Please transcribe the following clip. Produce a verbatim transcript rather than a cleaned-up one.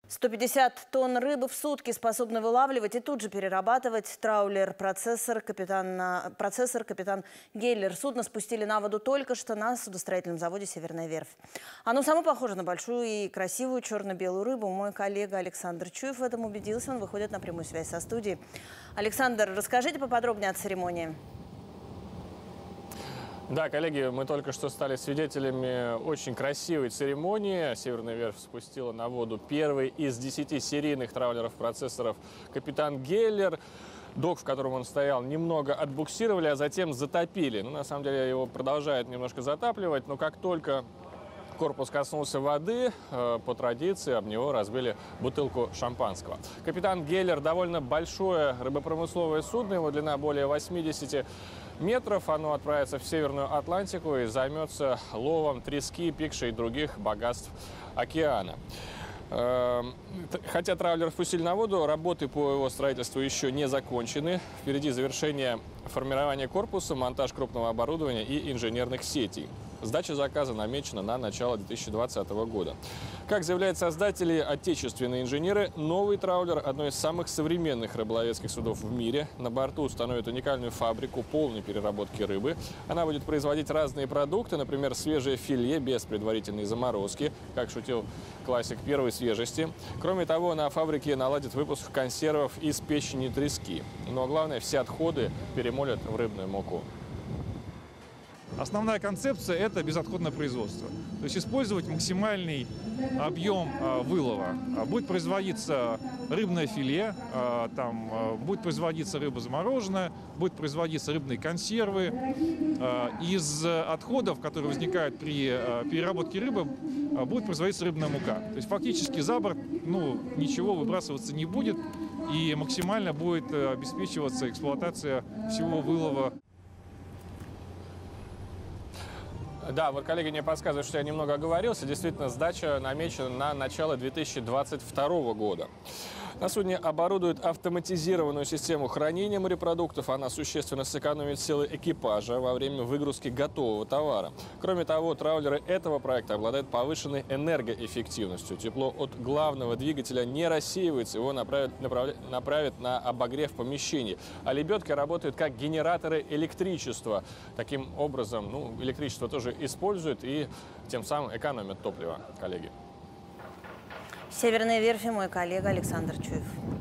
сто пятьдесят тонн рыбы в сутки способны вылавливать и тут же перерабатывать траулер-процессор капитан, процессор капитан Геллер. Судно спустили на воду только что на судостроительном заводе «Северная верфь». Оно само похоже на большую и красивую черно-белую рыбу. Мой коллега Александр Чуев в этом убедился. Он выходит на прямую связь со студией. Александр, расскажите поподробнее о церемонии. Да, коллеги, мы только что стали свидетелями очень красивой церемонии. «Северная верфь» спустила на воду первый из десяти серийных траулеров-процессоров «Капитан Геллер». Док, в котором он стоял, немного отбуксировали, а затем затопили. Ну, на самом деле его продолжают немножко затапливать, но как только корпус коснулся воды, по традиции об него разбили бутылку шампанского. «Капитан Геллер» довольно большое рыбопромысловое судно, его длина более восьмидесяти метров. Оно отправится в Северную Атлантику и займется ловом трески, пикши и других богатств океана. Хотя траулер впустили на воду, работы по его строительству еще не закончены. Впереди завершение формирования корпуса, монтаж крупного оборудования и инженерных сетей. Сдача заказа намечена на начало две тысячи двадцатого года. Как заявляют создатели, отечественные инженеры, новый траулер – одно из самых современных рыболовецких судов в мире. На борту установят уникальную фабрику полной переработки рыбы. Она будет производить разные продукты, например, свежее филе без предварительной заморозки, как шутил классик первой свежести. Кроме того, на фабрике наладят выпуск консервов из печени трески. Но главное, все отходы перемолят в рыбную муку. Основная концепция – это безотходное производство. То есть использовать максимальный объем а, вылова. А, будет производиться рыбное филе, а, там, а, будет производиться рыба замороженная, будет производиться рыбные консервы. А, из отходов, которые возникают при а, переработке рыбы, а, будет производиться рыбная мука. То есть фактически за борт ну, ничего выбрасываться не будет и максимально будет обеспечиваться эксплуатация всего вылова. Да, вот коллеги мне подсказывают, что я немного оговорился. Действительно, сдача намечена на начало две тысячи двадцать второго года. На судне оборудуют автоматизированную систему хранения морепродуктов. Она существенно сэкономит силы экипажа во время выгрузки готового товара. Кроме того, траулеры этого проекта обладают повышенной энергоэффективностью. Тепло от главного двигателя не рассеивается, его направят, направля, направят на обогрев помещений. А лебедки работают как генераторы электричества. Таким образом, ну, электричество тоже используют и тем самым экономят топливо, коллеги. «Северная верфь» и мой коллега Александр Чуев.